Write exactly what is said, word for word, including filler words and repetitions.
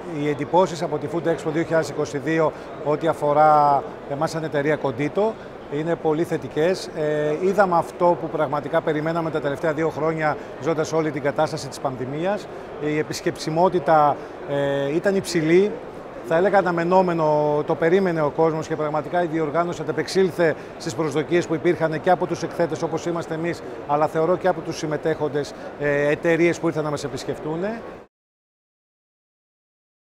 οι εντυπώσεις από τη Food Expo δύο χιλιάδες είκοσι δύο ό,τι αφορά εμάς σαν εταιρεία Condito είναι πολύ θετικές. Ε, είδαμε αυτό που πραγματικά περιμέναμε τα τελευταία δύο χρόνια ζώντας όλη την κατάσταση της πανδημίας. Η επισκεψιμότητα ε, ήταν υψηλή. Θα έλεγα αναμενόμενο, το περίμενε ο κόσμος και πραγματικά η διοργάνωση ανταπεξήλθε στις προσδοκίες που υπήρχαν και από τους εκθέτες όπως είμαστε εμείς, αλλά θεωρώ και από τους συμμετέχοντες ε, εταιρείες που ήρθαν να μας επισκεφτούν.